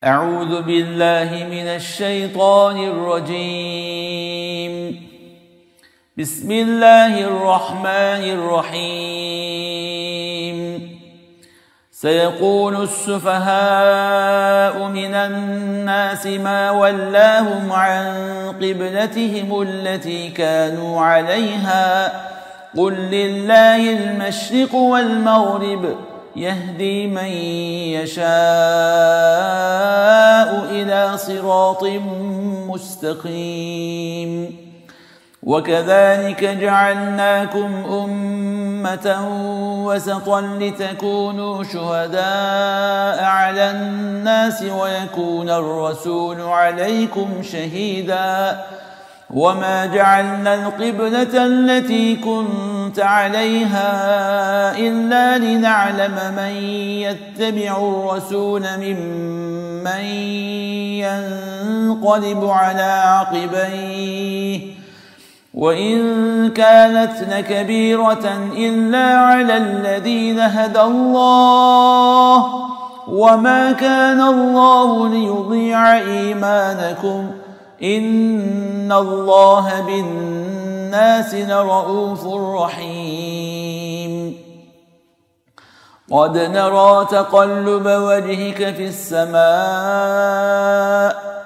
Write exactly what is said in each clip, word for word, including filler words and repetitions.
أعوذ بالله من الشيطان الرجيم. بسم الله الرحمن الرحيم. سيقول السفهاء من الناس ما ولاهم عن قبلتهم التي كانوا عليها قل لله المشرق والمغرب يهدي من يشاء إلى صراط مستقيم. وكذلك جعلناكم أمة وسطا لتكونوا شهداء على الناس ويكون الرسول عليكم شهيدا وما جعلنا القبلة التي كنت عليها إلا لنعلم من يتبع الرسول ممن ينقلب على عقبيه وإن كانت لكبيرة إلا على الذين هدى الله وما كان الله ليضيع إيمانكم إن الله بالناس لرءوف رحيم. قد نرى تقلب وجهك في السماء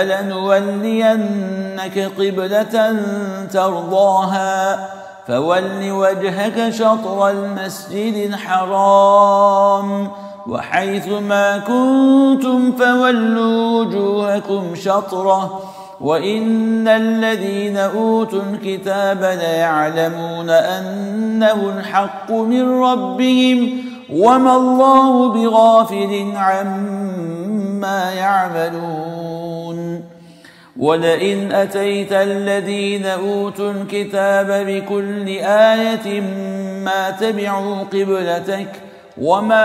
فلنولينك قبلة ترضاها فول وجهك شطر المسجد الحرام وحيث ما كنتم فولوا وجوهكم شطره وإن الذين أوتوا الكتاب ليعلمون أنه الحق من ربهم وما الله بغافل عما يعملون. ولئن أتيت الذين أوتوا الكتاب بكل آية ما تبعوا قبلتك وما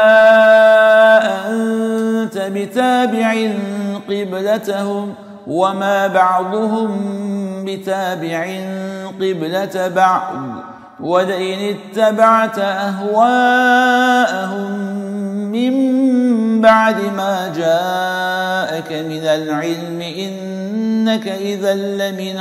أنت بتابع قبلتهم وما بعضهم بتابع قبلة بعض ولئن اتبعت أهواءهم من بعد ما جاءك من العلم إنك إذا لمن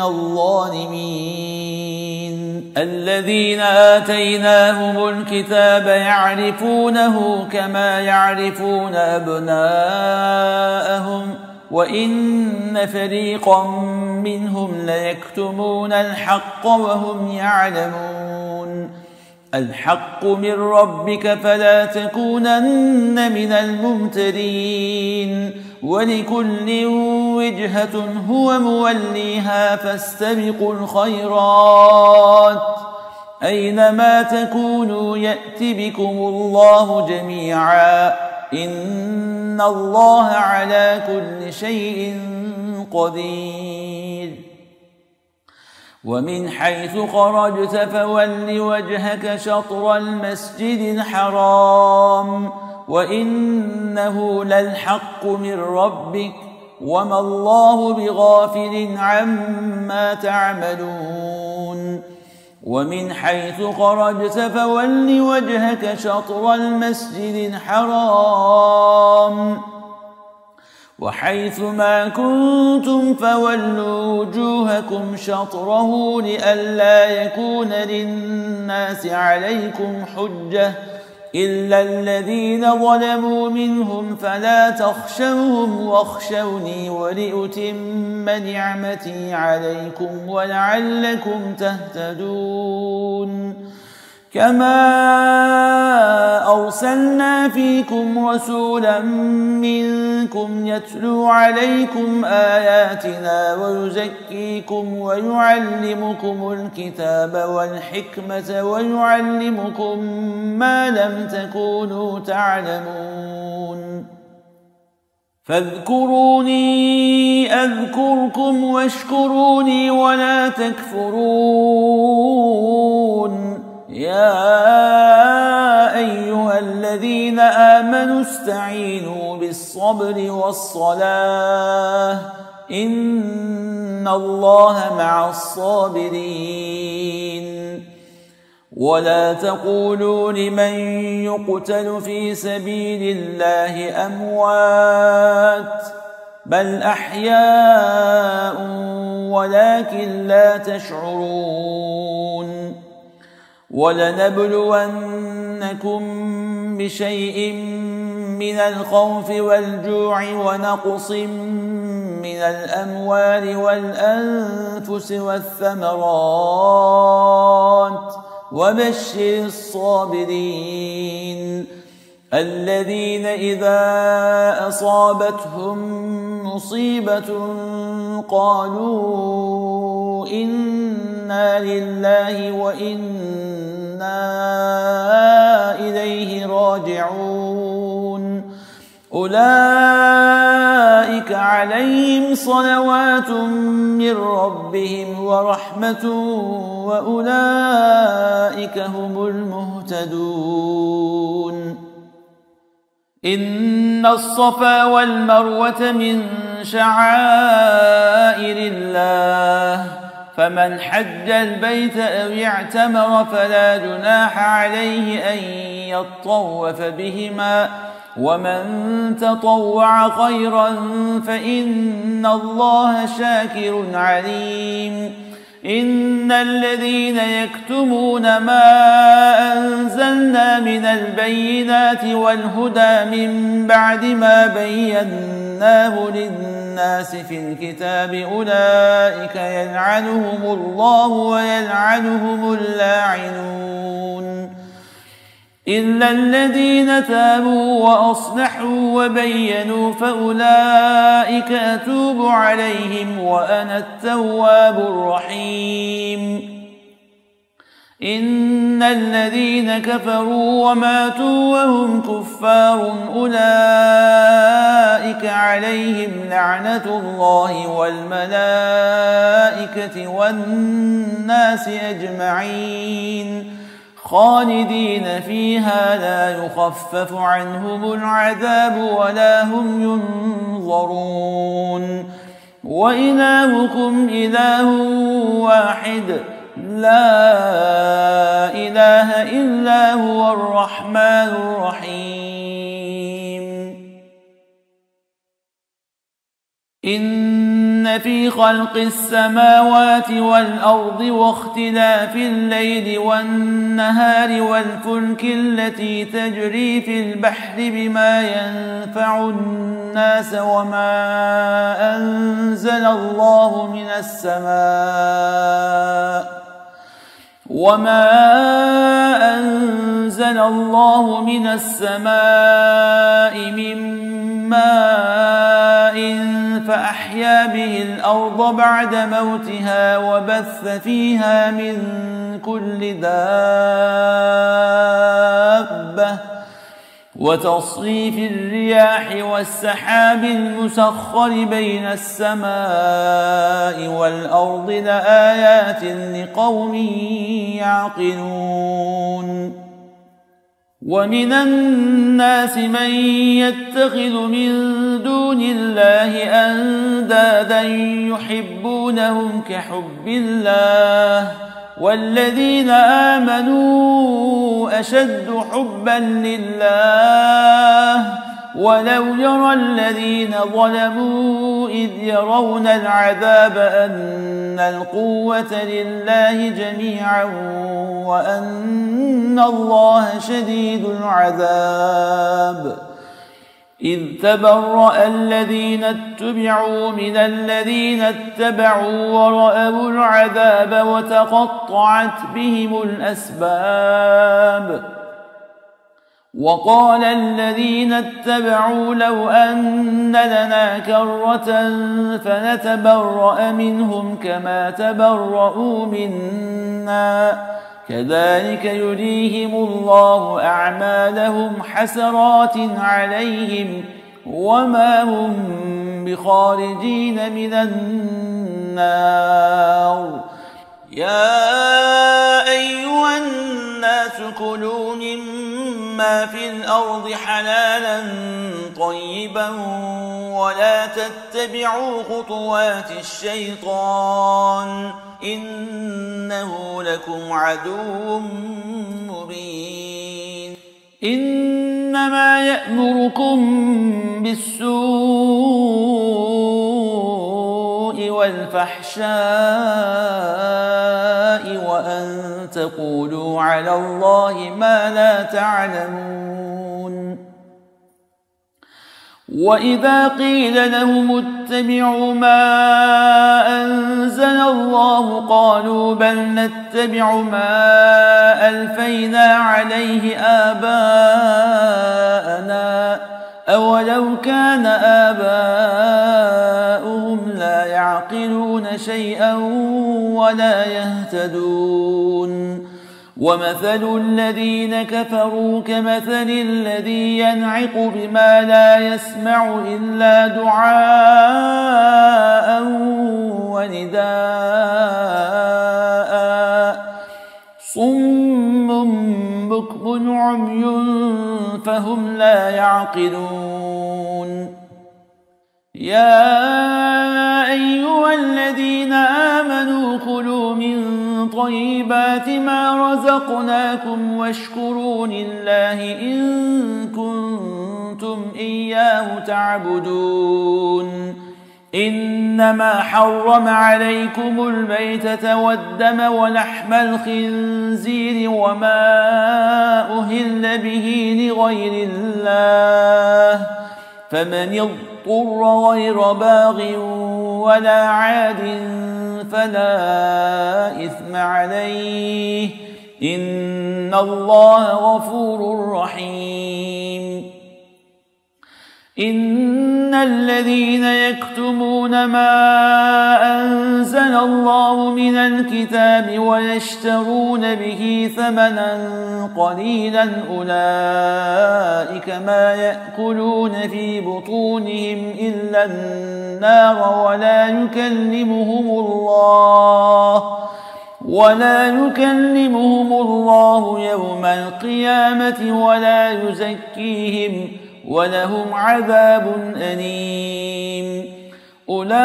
الظالمين. الذين آتيناهم الكتاب يعرفونه كما يعرفون أبناءهم وإن فريقا منهم ليكتمون الحق وهم يعلمون. الحق من ربك فلا تكونن من الممترين ولكل وجهة هو موليها فاستبقوا الخيرات أينما تكونوا يأت بكم الله جميعا إن الله على كل شيء قدير. ومن حيث خرجت فول وجهك شطر المسجد الحرام وإنه للحق من ربك وما الله بغافل عما تعملون. ومن حيث خرجت فول وجهك شطر المسجد الحرام وحيث ما كنتم فولوا وجوهكم شطره لئلا يكون للناس عليكم حجة إلا الذين ظلموا منهم فلا تخشوهم واخشوني ولأتم نعمتي عليكم ولعلكم تهتدون. كما أرسلنا فيكم رسولا منكم يتلو عليكم آياتنا ويزكيكم ويعلمكم الكتاب والحكمة ويعلمكم ما لم تكونوا تعلمون. فاذكروني أذكركم واشكروني ولا تكفرون. يا أيها الذين آمنوا استعينوا بالصبر والصلاة إن الله مع الصابرين. ولا تقولوا لمن يقتل في سبيل الله أموات بل أحياء ولكن لا تشعرون ولنبلونكم بشيء من الخوف والجوع ونقص من الأموال والأنفس والثمرات وبشر الصابرين الذين إذا أصابتهم مصيبة قالوا إنا لله وإنا إليه راجعون أولئك عليهم صلوات من ربهم ورحمة وأولئك هم المهتدون إن الصفا والمروة من شعائر الله فمن حج البيت أو اعتمر فلا جناح عليه أن يطوف بهما ومن تطوع خيرا فإن الله شاكر عليم إن الذين يكتمون ما أنزلنا من البينات والهدى من بعد ما بيناه للناس في الكتاب أولئك يلعنهم الله ويلعنهم اللاعنون إلا الذين تابوا وأصلحوا وبينوا فأولئك أتوب عليهم وأنا التواب الرحيم إن الذين كفروا وماتوا وهم كفار أولئك عليهم لعنة الله والملائكة والناس أجمعين خالدين فيها لا يخفف عنهم العذاب ولا هم ينظرون وإلهكم إله واحد لا إله إلا هو الرحمن الرحيم إن في خلق السماوات والأرض واختلاف الليل والنهار والفلك التي تجري في البحر بما ينفع الناس وما أنزل الله من السماء وما أنزل الله من السماء من ماء فأحيا به الأرض بعد موتها وبث فيها من كل دابة وتصريف الرياح والسحاب المسخر بين السماء والأرض لآيات لقوم يعقلون ومن الناس من يتخذ من دون الله أندادا يحبونهم كحب الله والذين آمنوا أشد حبا لله ولو يرى الذين ظلموا إذ يرون العذاب أن القوة لله جميعا وأن الله شديد العذاب إذ تبرأ الذين اتبعوا من الذين اتبعوا ورأوا العذاب وتقطعت بهم الأسباب وقال الذين اتبعوا لو أن لنا كرة فنتبرأ منهم كما تبرؤوا منا كذلك يريهم الله أعمالهم حسرات عليهم وما هم بخارجين من النار يا أيها الناس كلوا مما في الأرض حلالا طيبا ولا تتبعوا خطوات الشيطان إنه لكم عدو مبين إن إنما يأمركم بالسوء والفحشاء وأن تقولوا على الله ما لا تعلمون. وإذا قيل لهم اتبعوا ما أنزل الله قالوا بل نتبع ما ألفينا عليه آباءنا أولو كان آباؤهم لا يعقلون شيئا ولا يهتدون. ومثل الذين كفروا كمثل الذي ينعق بما لا يسمع إلا دعاء ونداء صم بكم عمي فهم لا يعقلون. يا أيها الذين آمنوا كلوا من طيبات ما رزقناكم واشكروا لله إن كنتم إياه تعبدون. إنما حرم عليكم الميتة والدم ولحم الخنزير وما أهل به لغير الله فمن اضطر غير باغ ولا عاد فلا إثم عليه إن الله غفور رحيم. إن الذين يكتمون ما أنزل الله من الكتاب ويشترون به ثمنا قليلا أولئك ما يأكلون في بطونهم إلا النار ولا يكلمهم الله ولا يكلمهم الله يوم القيامة ولا يزكيهم ولهم عذاب أليم. أولئك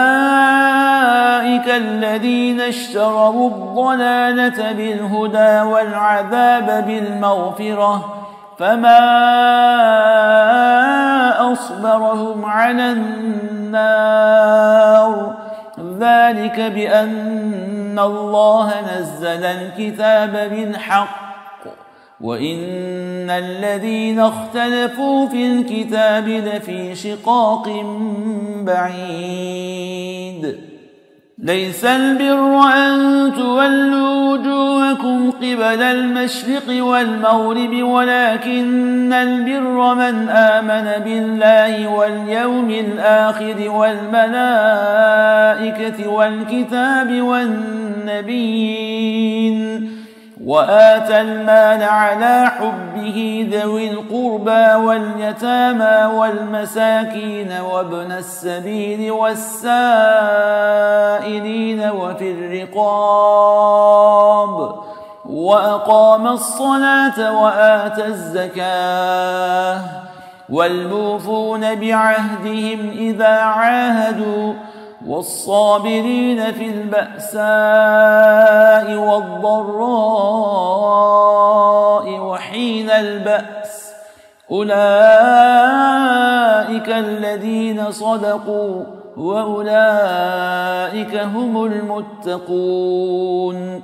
الذين اشتروا الضلالة بالهدى والعذاب بالمغفرة فما أصبرهم على النار ذلك بأن الله نزل الكتاب بالحق وإن الذين اختلفوا في الكتاب لفي شقاق بعيد. ليس البر أن تولوا وجوهكم قبل المشرق والمغرب ولكن البر من آمن بالله واليوم الآخر والملائكة والكتاب والنبيين وآتى المال على حبه ذوي القربى واليتامى والمساكين وابن السبيل والسائلين وفي الرقاب وأقام الصلاة وآتى الزكاة والموفون بعهدهم إذا عاهدوا والصابرين في البأساء والضراء وحين البأس أولئك الذين صدقوا وأولئك هم المتقون.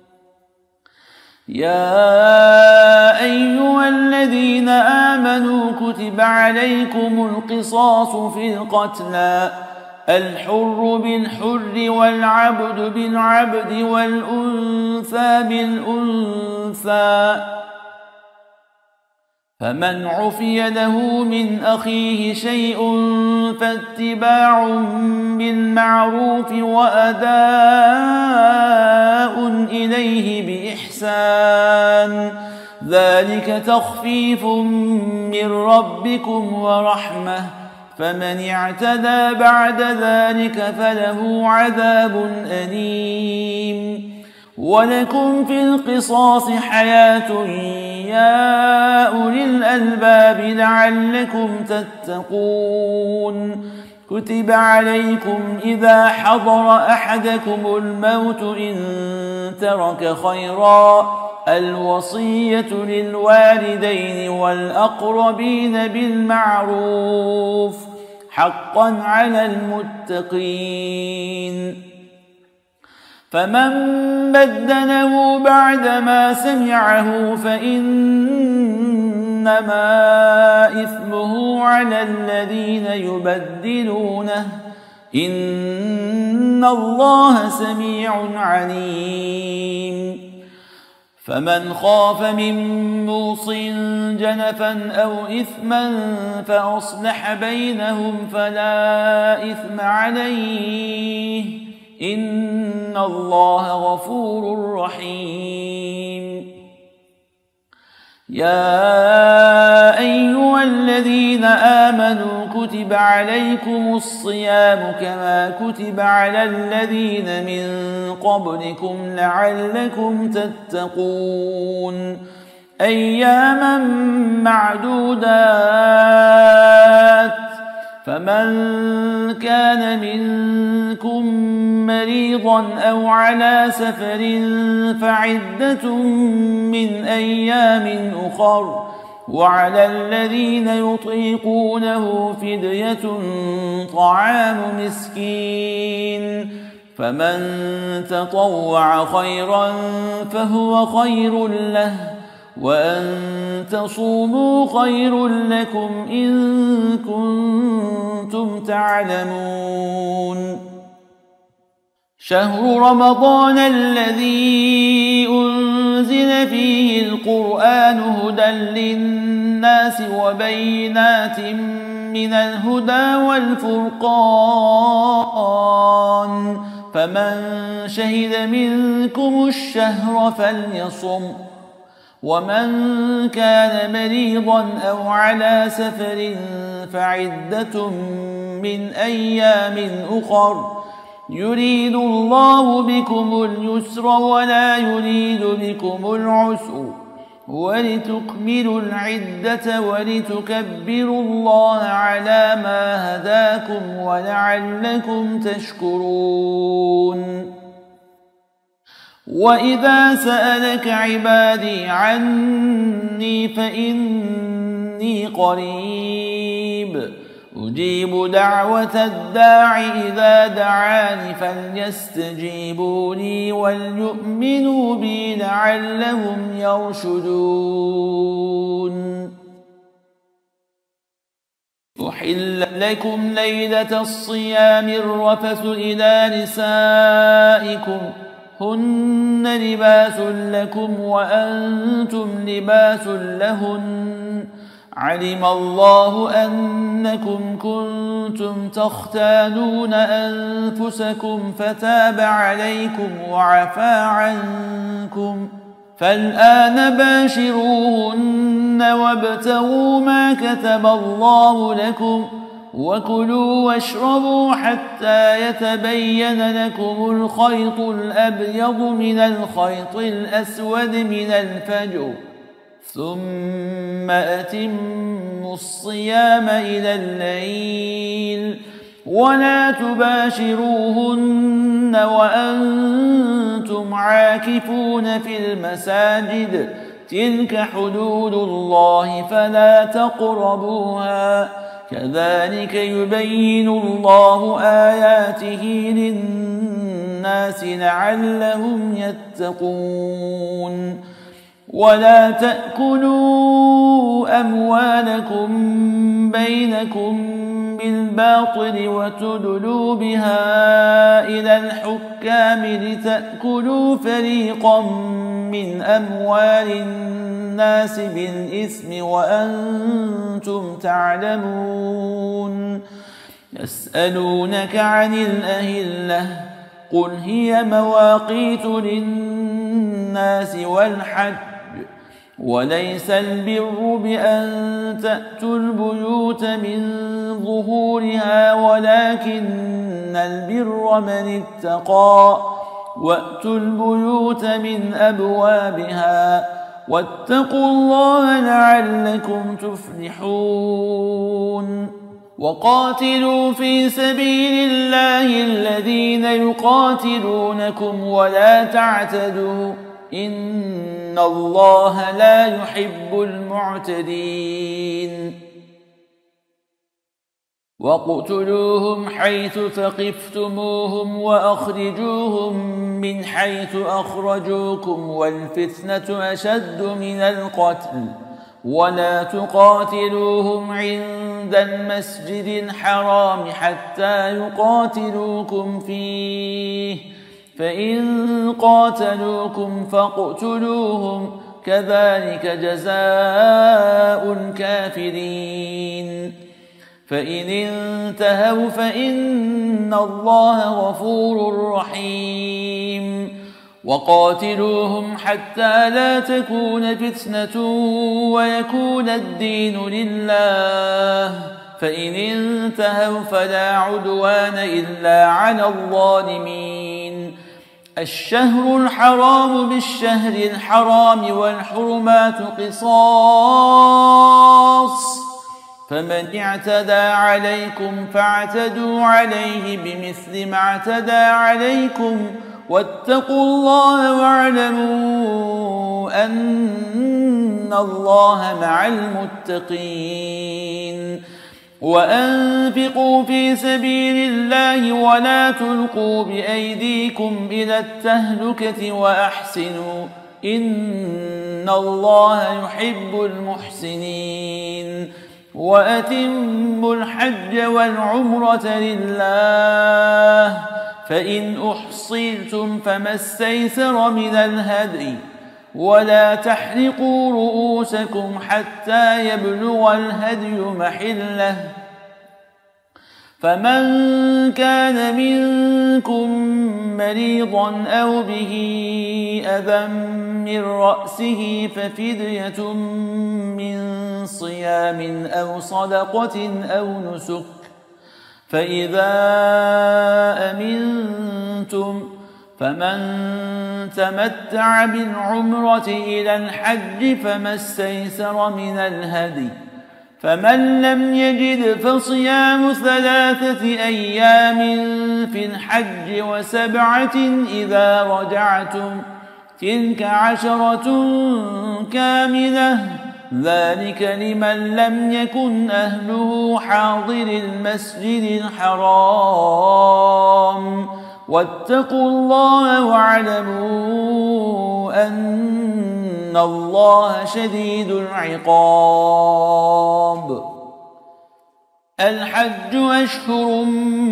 يا أيها الذين آمنوا كتب عليكم القصاص في القتلى الحر بالحر والعبد بالعبد والأنثى بالأنثى فمن عفي له من أخيه شيء فاتباع بالمعروف وأداء إليه بإحسان ذلك تخفيف من ربكم ورحمة فمن اعتدى بعد ذلك فله عذاب أليم. ولكم في القصاص حياة يا أولي الألباب لعلكم تتقون. كتب عليكم إذا حضر أحدكم الموت إن ترك خيرا الوصية للوالدين والأقربين بالمعروف حقا على المتقين. فمن بدله بعدما سمعه فإنما إثمه على الذين يبدلونه إن الله سميع عليم. فمن خاف من موص جنفا أو إثما فأصلح بينهم فلا إثم عليه إن الله غفور رحيم. يا أيها الذين آمنوا كتب عليكم الصيام كما كتب على الذين من قبلكم لعلكم تتقون أياما معدودات. فمن كان منكم مريضا أو على سفر فعدة من أيام أخر وعلى الذين يطيقونه فدية طعام مسكين فمن تطوع خيرا فهو خير له وأن تصوموا خير لكم إن كنتم تعلمون. شهر رمضان الذي أنزل فيه القرآن هدى للناس وبينات من الهدى والفرقان فمن شهد منكم الشهر فليصم ومن كان مريضا أو على سفر فعدة من أيام أخر يريد الله بكم اليسر ولا يريد بكم العسر ولتكملوا العدة ولتكبروا الله على ما هداكم ولعلكم تشكرون. وإذا سألك عبادي عني فإني قريب أجيب دعوة الداع إذا دعاني فليستجيبوا لي وليؤمنوا بي لعلهم يرشدون. أحل لكم ليلة الصيام الرفث إلى نسائكم هن لباس لكم وأنتم لباس لهن علم الله أنكم كنتم تختانون أنفسكم فتاب عليكم وعفى عنكم فالآن باشروهن وابتغوا ما كتب الله لكم وكلوا واشربوا حتى يتبين لكم الخيط الأبيض من الخيط الأسود من الفجر ثم أتموا الصيام إلى الليل ولا تباشروهن وأنتم عاكفون في المساجد تلك حدود الله فلا تقربوها كذلك يبين الله آياته للناس لعلهم يتقون. ولا تأكلوا أموالكم بينكم بالباطل وتدلوا بها إلى الحكام لتأكلوا فريقا من أموال الناس بالإثم وأنتم تعلمون. يسألونك عن الأهلة قل هي مواقيت للناس والحج وليس البر بأن تأتوا البيوت من ظهورها ولكن البر من اتقى وأتوا البيوت من أبوابها واتقوا الله لعلكم تفلحون. وقاتلوا في سبيل الله الذين يقاتلونكم ولا تعتدوا إن الله لا يحب المعتدين واقتلوهم حيث ثقفتموهم وأخرجوهم من حيث أخرجوكم والفتنة أشد من القتل ولا تقاتلوهم عند المسجد الحرام حتى يقاتلوكم فيه فإن قاتلوكم فاقتلوهم كذلك جزاء الكافرين فإن انتهوا فإن الله غفور رحيم وقاتلوهم حتى لا تكون فتنة ويكون الدين لله فإن انتهوا فلا عدوان إلا على الظالمين الشهر الحرام بالشهر الحرام والحرمات قصاص فمن اعتدى عليكم فاعتدوا عليه بمثل ما اعتدى عليكم واتقوا الله واعلموا أن الله مع المتقين وأنفقوا في سبيل الله ولا تلقوا بأيديكم إلى التهلكة وأحسنوا إن الله يحب المحسنين وأتموا الحج والعمرة لله فإن أحصرتم فما استيسر من الهدي ولا تحلقوا رؤوسكم حتى يبلغ الهدي محله فمن كان منكم مريضا أو به أذى من رأسه ففدية من صيام أو صدقة أو نسك فإذا أمنتم فمن تمتع بالعمرة إلى الحج فما استيسر من الهدي فمن لم يجد فصيام ثلاثة أيام في الحج وسبعة إذا رجعتم تلك عشرة كاملة ذلك لمن لم يكن أهله حاضر المسجد الحرام واتقوا الله واعلموا أن الله شديد العقاب الحج أشهر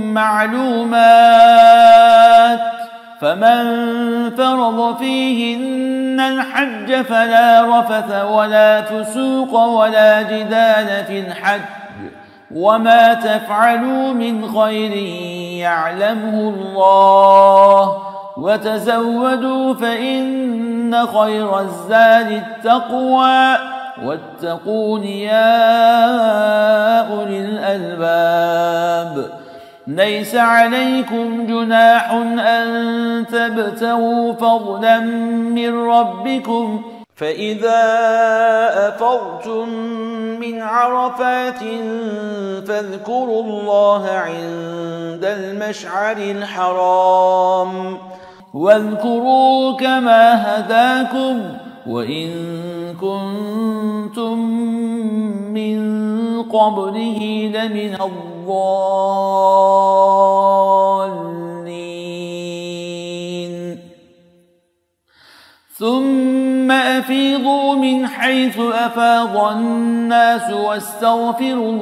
معلومات فمن فرض فيهن الحج فلا رفث ولا فسوق ولا جدال في الحج وما تفعلوا من خير يعلمه الله وتزودوا فإن خير الزاد التقوى واتقون يا أولي الألباب ليس عليكم جناح أن تبتغوا فضلا من ربكم فإذا أفضتم من عرفات فاذكروا الله عند المشعر الحرام واذكروا كما هداكم وإن كنتم من قبله لمن الضالين ثم أفيضوا من حيث أفاض الناس واستغفروا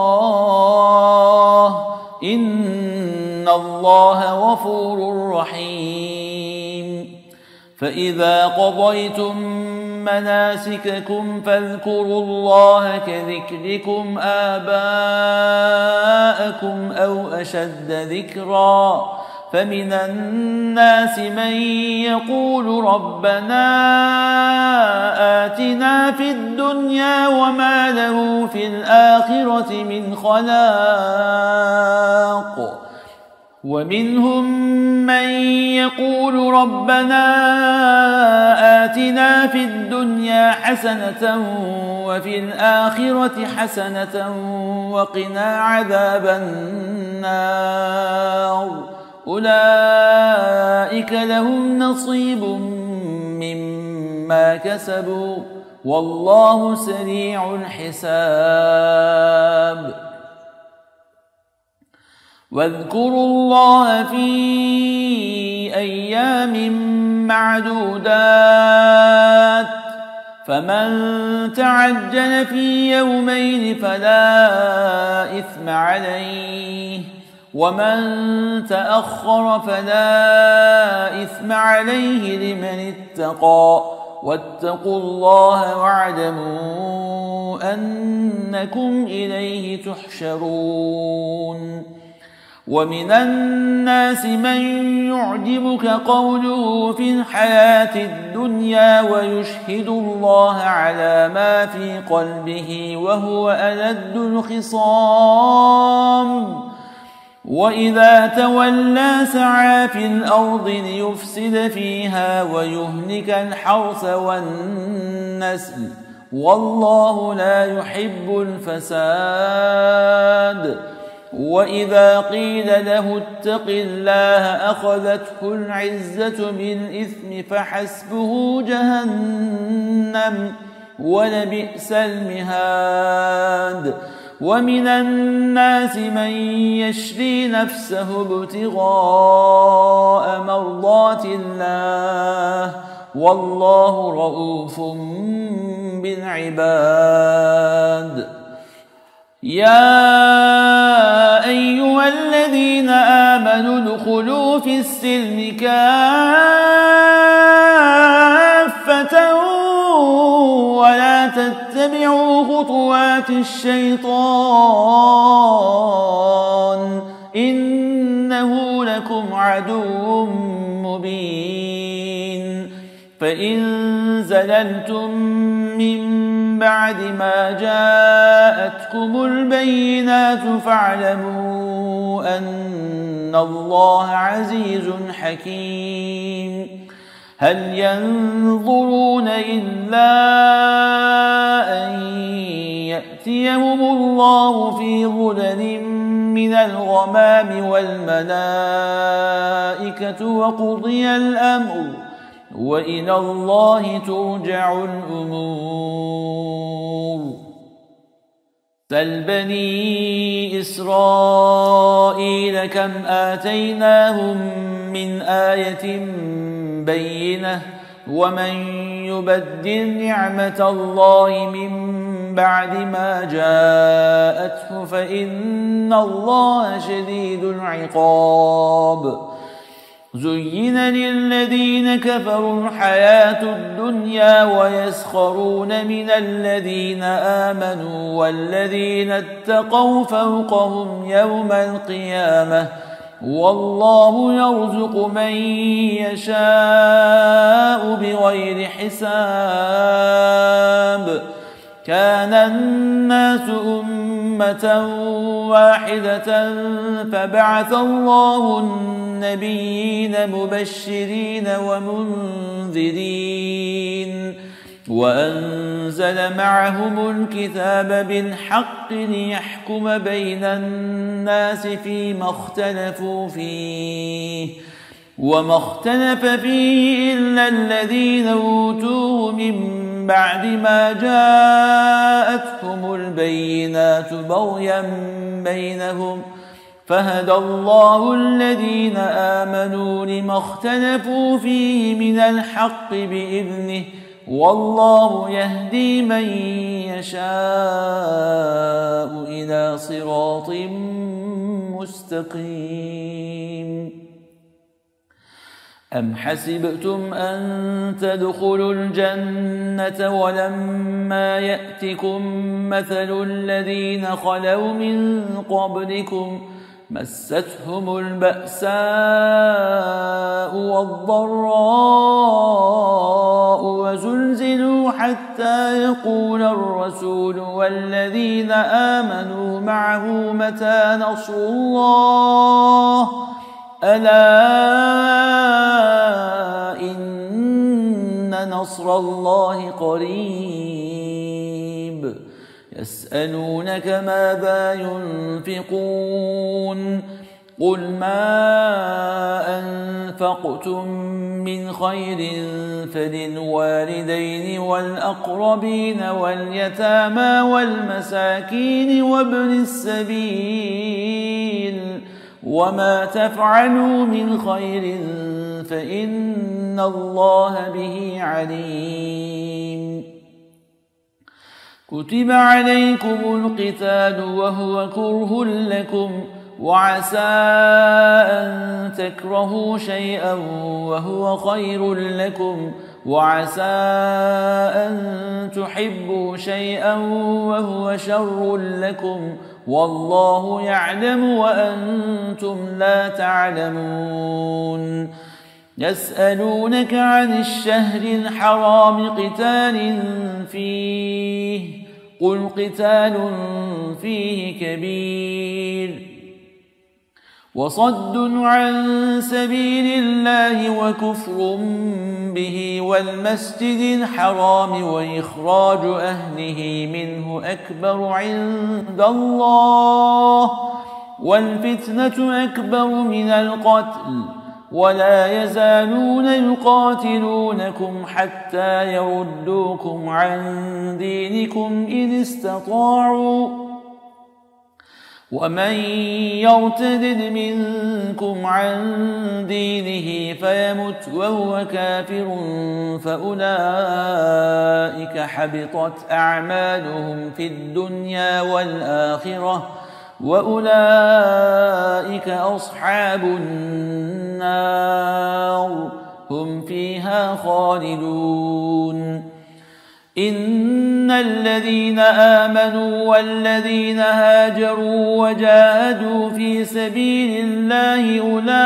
الله إن الله غفور رحيم فإذا قضيتم مناسككم فاذكروا الله كذكركم آباءكم أو أشد ذكرا فمن الناس من يقول ربنا آتنا في الدنيا وما له في الآخرة من خلاق ومنهم من يقول ربنا آتنا في الدنيا حسنة وفي الآخرة حسنة وقنا عذاب النار أولئك لهم نصيب مما كسبوا والله سريع الحساب. واذكروا الله في أيام معدودات فمن تعجل في يومين فلا إثم عليه ومن تأخر فلا إثم عليه لمن اتقى واتقوا الله واعلموا أنكم إليه تحشرون. ومن الناس من يعجبك قوله في الحياة الدنيا ويشهد الله على ما في قلبه وهو ألد الخصام وإذا تولى سعى في الأرض ليفسد فيها ويهلك الحرث والنسل والله لا يحب الفساد. وإذا قيل له اتق الله أخذته العزة بالإثم فحسبه جهنم ولبئس المهاد. ومن الناس من يشري نفسه ابتغاء مرضات الله والله رؤوف بالعباد. يا أيها الذين آمنوا ادخلوا في السلم كافة ولا تتبعوا خطوات الشيطان إنه لكم عدو مبين. فإن زللتم من بعد ما جاءتكم البينات فاعلموا أن الله عزيز حكيم. هل ينظرون إلا أن يأتيهم الله في ظلل من الغمام والملائكة وقضي الأمر وإلى الله ترجع الأمور. سل بني إسرائيل كم آتيناهم من آية بينة ومن يبدل نعمة الله من بعد ما جاءته فإن الله شديد العقاب. زين للذين كفروا الحياة الدنيا ويسخرون من الذين آمنوا والذين اتقوا فوقهم يوم القيامة والله يرزق من يشاء بغير حساب. كان الناس أمة واحدة فبعث الله النبيين مبشرين ومنذرين وأنزل معهم الكتاب بالحق ليحكم بين الناس فيما اختلفوا فيه وما اختلف فيه إلا الذين أوتوه من بعد ما جاءتهم البينات بغيا بينهم فهدى الله الذين آمنوا لما اختلفوا فيه من الحق بإذنه والله يهدي من يشاء إلى صراط مستقيم. أم حسبتم أن تدخلوا الجنة ولما يأتكم مثل الذين خلوا من قبلكم مستهم البأساء والضراء وزلزلوا حتى يقول الرسول والذين آمنوا معه متى نصر الله ألا إن نصر الله قريب يسألونك ماذا ينفقون قل ما أنفقتم من خير فللوالدين والأقربين واليتامى والمساكين وابن السبيل وما تفعلوا من خير فإن الله به عليم كتب عليكم القتال وهو كره لكم وعسى أن تكرهوا شيئا وهو خير لكم وعسى أن تحبوا شيئا وهو شر لكم والله يعلم وأنتم لا تعلمون يسألونك عن الشهر الحرام قتال فيه قل قتال فيه كبير وصد عن سبيل الله وكفر به والمسجد الحرام وإخراج أهله منه أكبر عند الله والفتنة أكبر من القتل ولا يزالون يقاتلونكم حتى يردوكم عن دينكم إن استطاعوا ومن يرتد منكم عن دينه فيمت وهو كافر فأولئك حبطت أعمالهم في الدنيا والآخرة وأولئك أصحاب النار هم فيها خالدون إن الذين آمنوا والذين هاجروا وجاهدوا في سبيل الله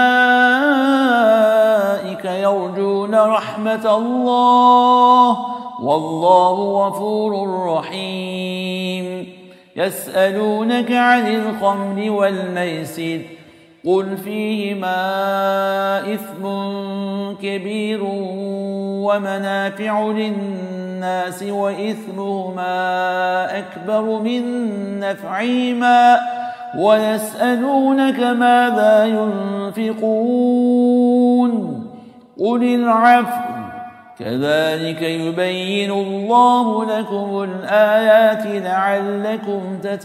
أولئك يرجون رحمة الله والله غفور رحيم يسألونك عن الخمر والميسر قل فيهما إثم كبير ومنافع للناس وإثمهما أكبر من نفعهما ويسألونك ماذا ينفقون قل العفو كذلك يبين الله لكم الآيات لعلكم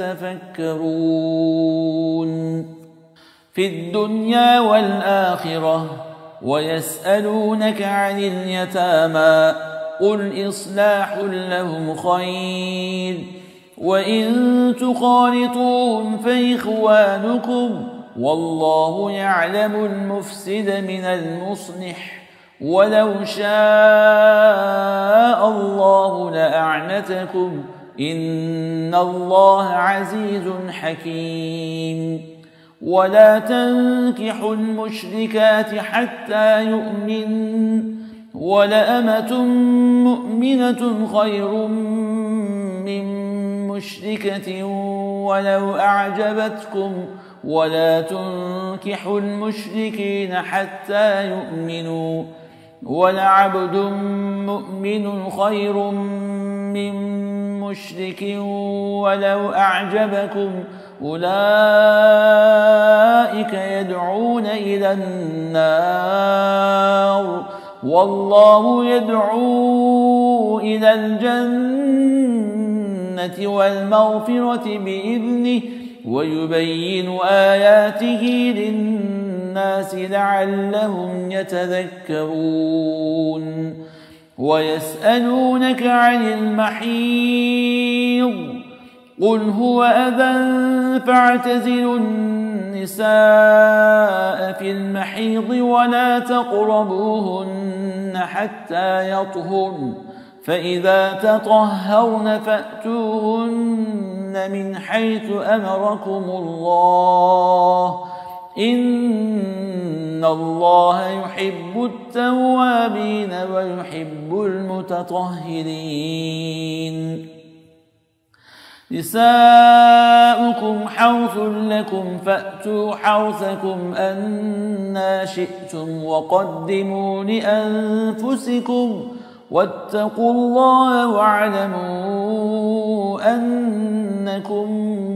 تتفكرون في الدنيا والآخرة ويسألونك عن اليتامى قل إصلاح لهم خير وإن تخالطوهم فإخوانكم والله يعلم المفسد من المصلح ولو شاء الله لأعنتكم إن الله عزيز حكيم ولا تنكحوا المشركات حتى يؤمن ولأمة مؤمنة خير من مشركة ولو أعجبتكم ولا تنكحوا المشركين حتى يؤمنوا ولعبد مؤمن خير من مشرك ولو أعجبكم أولئك يدعون إلى النار والله يدعو إلى الجنة والمغفرة بإذنه ويبين آياته للناس لعلهم يتذكرون ويسألونك عن المحيض قل هو أذى فاعتزلوا النساء في المحيض ولا تقربوهن حتى يطهرن فإذا تطهرن فأتوهن من حيث أمركم الله إن الله يحب التوابين ويحب المتطهرين نساؤكم نساؤكم حرث لكم فأتوا حرثكم أنى شئتم وقدموا لأنفسكم واتقوا الله واعلموا أنكم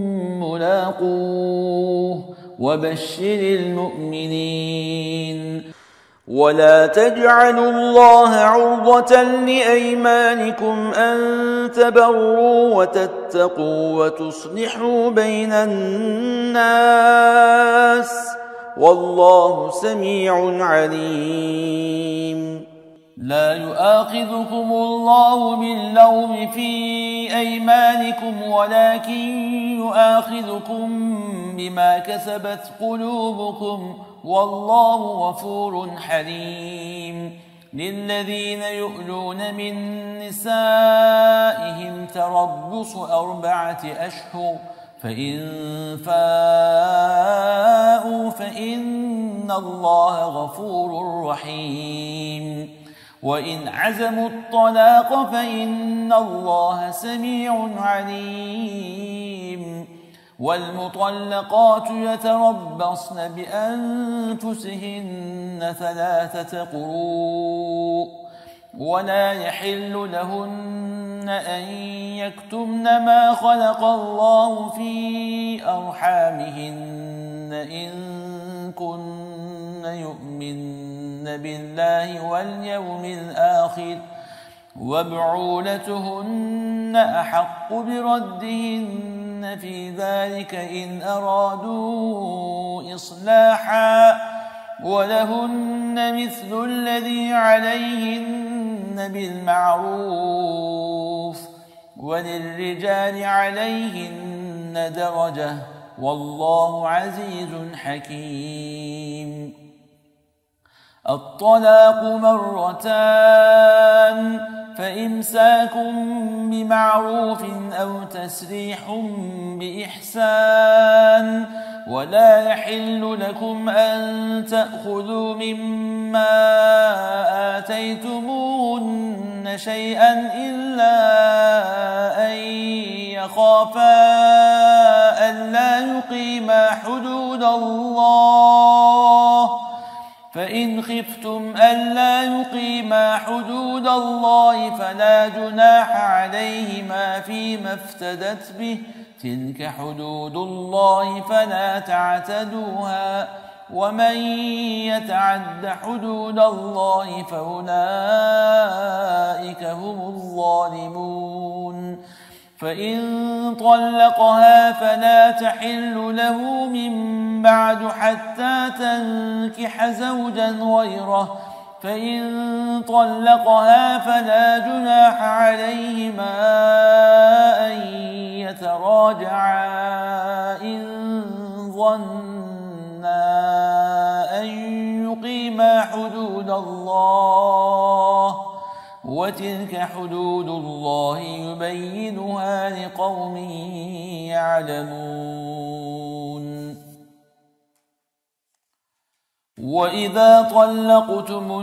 ملاقوه وبشر المؤمنين. ولا تجعلوا الله عرضة لأيمانكم أن تبروا وتتقوا وتصلحوا بين الناس والله سميع عليم. لا يؤاخذكم الله باللغو في أيمانكم ولكن يؤاخذكم بما كسبت قلوبكم والله غفور حليم. للذين يؤلون من نسائهم تربص أربعة أشهر فإن فاءوا فإن الله غفور رحيم. وإن عزموا الطلاق فإن الله سميع عليم. والمطلقات يتربصن بأنفسهن ثلاثة قروء ولا يحل لهن أن يكتمن ما خلق الله في أرحامهن إن كن يؤمن بالله واليوم الآخر وبعولتهن أحق بردهن في ذلك إن أرادوا إصلاحا ولهن مثل الذي عليهن بالمعروف وللرجال عليهن درجة والله عزيز حكيم. الطلاق مرتان فإمساك بمعروف أو تسريح بإحسان ولا يحل لكم أن تأخذوا مما آتيتموهن شيئا إلا أن يخافا ألا يقيما حدود الله فإن خفتم ألا يقيما حدود الله فلا جناح عليهما فيما افتدت به تلك حدود الله فلا تعتدوها ومن يتعد حدود الله فأولئك هم الظالمون. فإن طلقها فلا تحل له من بعد حتى تنكح زوجا غيره فإن طلقها فلا جناح عليهما أن يتراجعا إن ظنا أن يقيما حدود الله وتلك حدود الله يبينها لقوم يعلمون. وإذا طلقتم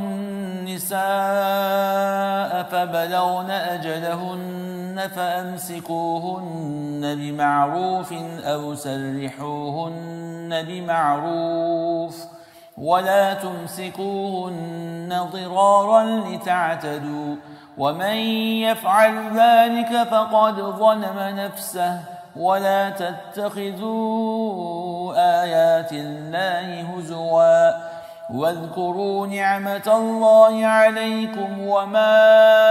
النساء فبلغن أجلهن فأمسكوهن بمعروف أو سرحوهن بمعروف ولا تمسكوهن ضرارا لتعتدوا ومن يفعل ذلك فقد ظلم نفسه ولا تتخذوا آيات الله هزوا واذكروا نعمة الله عليكم وما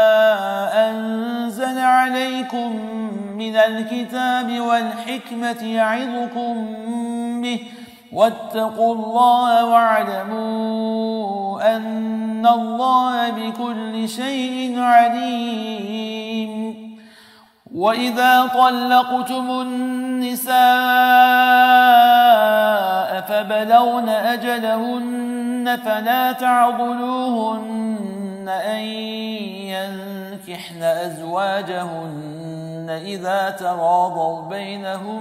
أنزل عليكم من الكتاب والحكمة يعظكم به واتقوا الله واعلموا أن الله بكل شيء عليم. وإذا طلقتم النساء فبلغن أجلهن فلا تعضلوهن أن ينكحن أزواجهن إذا تراضوا بينهم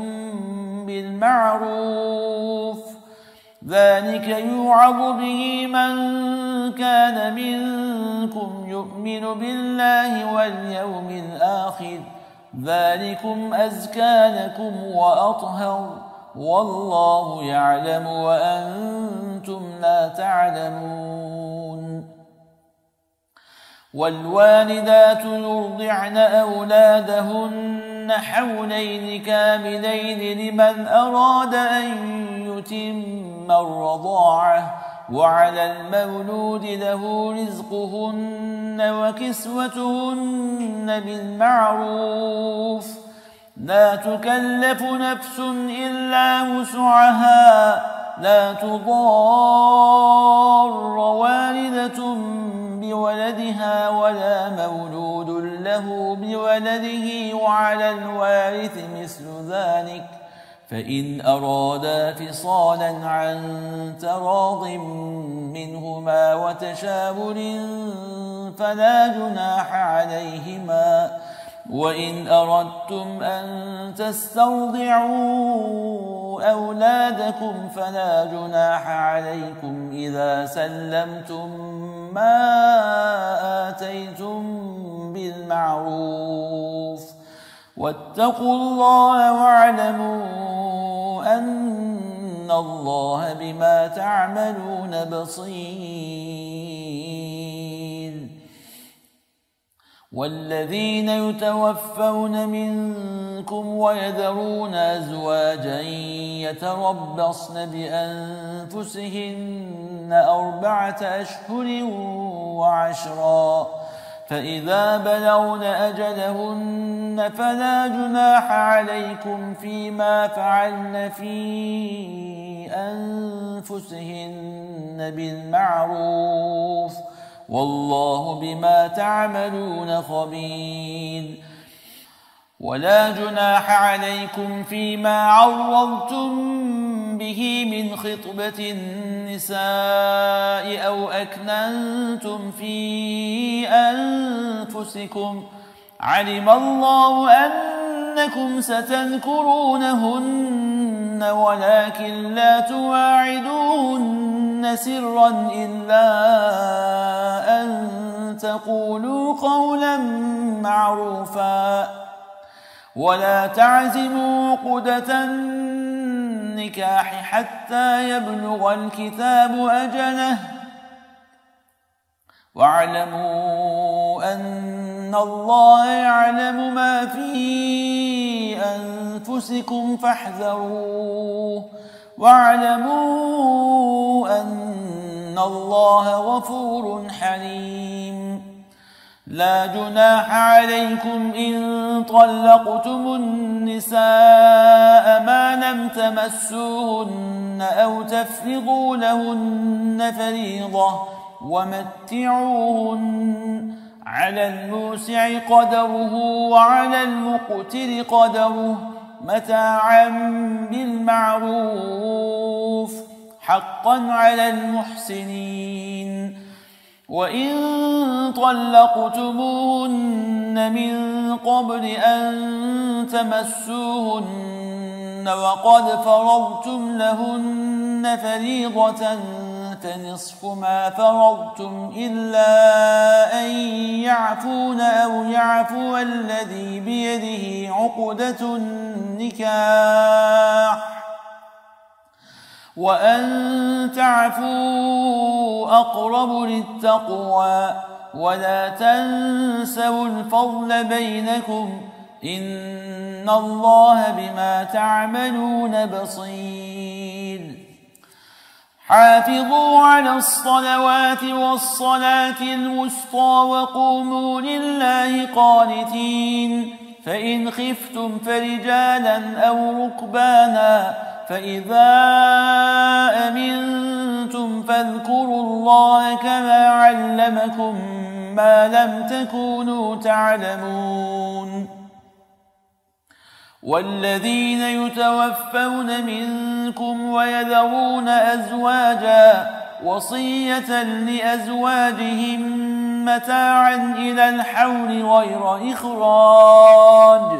بالمعروف ذلك يوعظ به من كان منكم يؤمن بالله واليوم الآخر ذلكم أزكى لكم وأطهر والله يعلم وأنتم لا تعلمون. والوالدات يرضعن أولادهن حولين كاملين لمن أراد أن يتم الرضاعة، وعلى المولود له رزقهن وكسوتهن بالمعروف، لا تكلف نفس إلا وسعها، لا تضار والدة بولدها ولا مولود له بولده، وعلى الوارث مثل ذلك، فإن أرادا فصالا عن تراض منهما وتشاور فلا جناح عليهما. وإن أردتم أن تسترضعوا أولادكم فلا جناح عليكم إذا سلمتم ما آتيتم بالمعروف، واتقوا الله واعلموا أن الله بما تعملون بصير. والذين يتوفون منكم ويذرون أزواجا يتربصن بأنفسهن أربعة أشهر وعشرا، فإذا بلغن أجلهن فلا جناح عليكم فيما فعلن في أنفسهن بالمعروف، والله بما تعملون خبير. ولا جناح عليكم فيما عرضتم به من خطبة النساء أو أكننتم في أنفسكم، علم الله أنكم ستذكرونهن ولكن لا تواعدوهن سرا إلا أن تقولوا قولا معروفا، ولا تعزموا عقدة النكاح حتى يبلغ الكتاب أجله، واعلموا أن الله يعلم ما في أنفسكم فاحذروه، واعلموا أن الله غفور حليم. لا جناح عليكم إن طلقتم النساء ما لم تمسوهن أو تفرضوا لهن فريضة، ومتعوهن، على الموسع قدره وعلى المقتر قدره متاعا بالمعروف، حقا على المحسنين. وإن طلقتموهن من قبل أن تمسوهن وقد فرضتم لهن فريضة فنصف ما فرضتم إلا أن يعفون أو يعفو الذي بيده عقدة النكاح، وأن تعفوا أقرب للتقوى، ولا تنسوا الفضل بينكم، إن الله بما تعملون بصير. حافظوا على الصلوات والصلاة الوسطى وقوموا لله قانتين، فإن خفتم فرجالا أو ركبانا، فإذا أمنتم فاذكروا الله كما علمكم ما لم تكونوا تعلمون. والذين يتوفون منكم ويذرون أزواجا وصية لأزواجهم متاعا إلى الحول غير إخراج،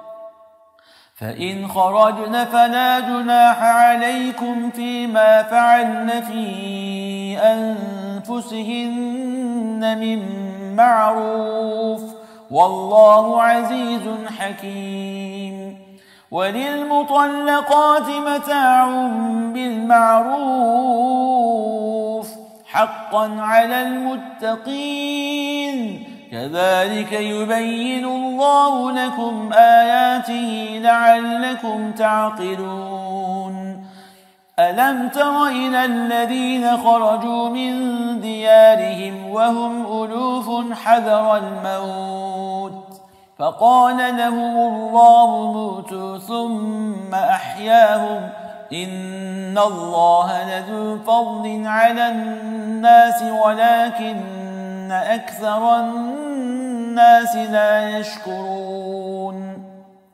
فإن خرجن فلا جناح عليكم فيما فعلن في أنفسهن من معروف، والله عزيز حكيم. وللمطلقات متاع بالمعروف حقا على المتقين كذلك يبين الله لكم آياته لعلكم تعقلون. ألم تر إلى الذين خرجوا من ديارهم وهم ألوف حذر الموت فقال لهم الله موتوا ثم أحياهم إن الله لذو فضل على الناس ولكن أكثر الناس لا يشكرون.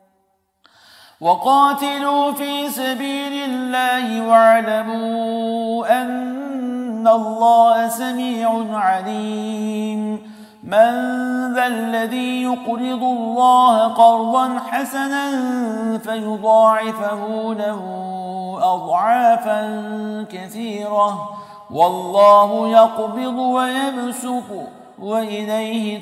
وقاتلوا في سبيل الله واعلموا أن الله سميع عليم. من ذا الذي يقرض الله قرضا حسنا فيضاعفه له أضعافا كثيرة والله يقبض ويبسط وإليه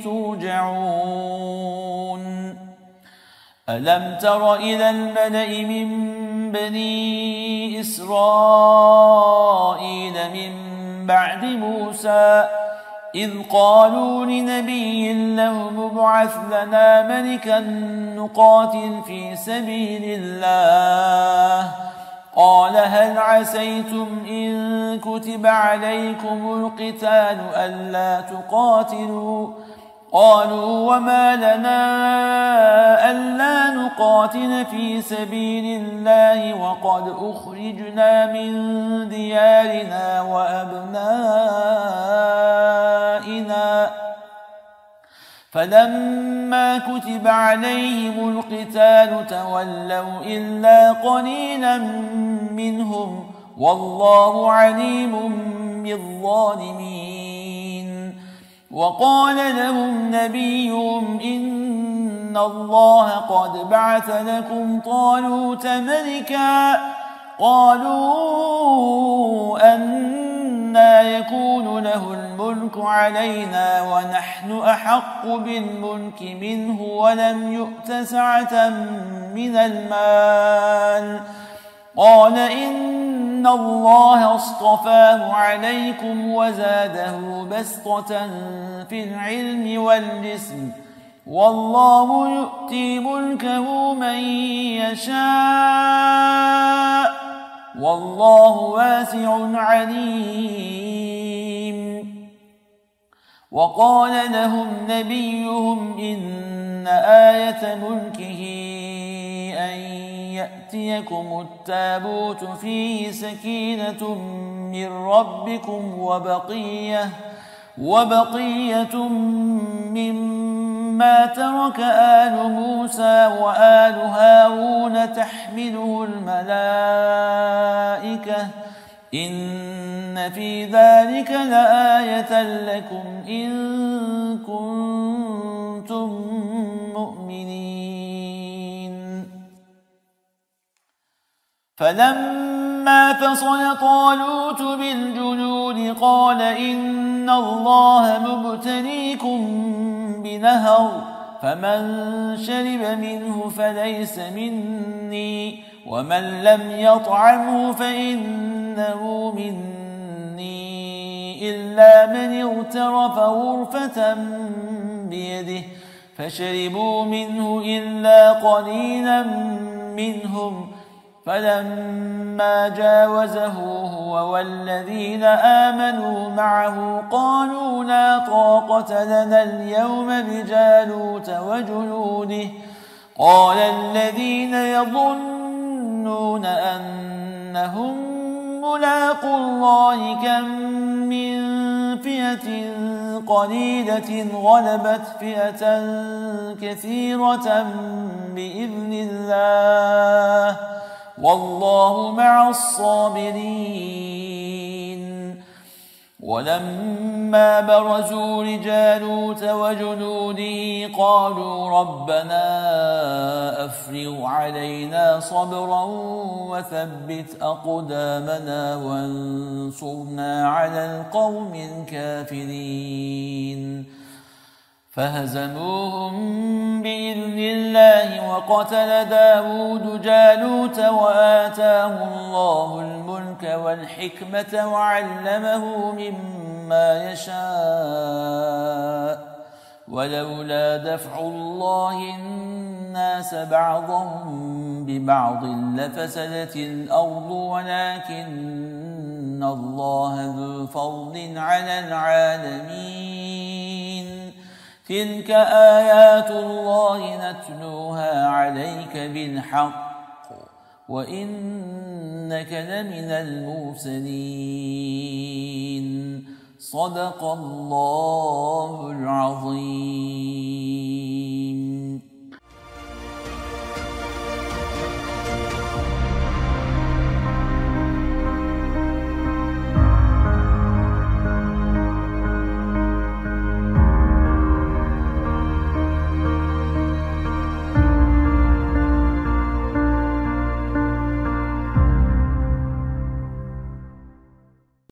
ترجعون. ألم تر إلى الملأ من بني إسرائيل من بعد موسى إذ قالوا لنبي له ابعث لنا ملكا نقاتل في سبيل الله قال هل عسيتم إن كتب عليكم القتال ألا تقاتلوا قالوا وما لنا ألا نقاتل في سبيل الله وقد أخرجنا من ديارنا وأبنائنا فلما كتب عليهم القتال تولوا إلا قليلا منهم والله عليم بالظالمين. وقال لهم نبيهم إن الله قد بعث لكم طالوت ملكا قالوا أنى يكون له الملك علينا ونحن أحق بالملك منه ولم يؤت سعة من المال قال إن الله اصطفاه عليكم وزاده بسطة في العلم والجسم والله يؤتي ملكه من يشاء والله واسع عليم. وقال لهم نبيهم إن آية ملكه أن يأتيكم التابوت فيه سكينة من ربكم وبقية وبقية مما ترك آل موسى وآل هارون تحمله الملائكة إن في ذلك لآية لكم إن كنتم مؤمنين. فلما فصل طالوت بالجنود قال إن الله مبتليكم بنهر فمن شرب منه فليس مني ومن لم يطعمه فإنه مني إلا من اغترف غرفة بيده فشربوا منه إلا قليلا منهم فلما جاوزه هو والذين آمنوا معه قالوا لا طاقة لنا اليوم بجالوت وجنوده قال الذين يظنون أنهم ملاقو الله كم من فئة قليلة غلبت فئة كثيرة بإذن الله والله مع الصابرين. ولما برزوا لجالوت وجنوده قالوا ربنا أفرغ علينا صبرا وثبت أقدامنا وانصرنا على القوم الكافرين. فهزموهم بإذن الله وقتل داود جالوت وآتاه الله الملك والحكمة وعلمه مما يشاء ولولا دفع الله الناس بعضهم ببعض لفسدت الأرض ولكن الله ذو فضل على العالمين تلك آيات الله نتلوها عليك بالحق وإنك لمن المرسلين صدق الله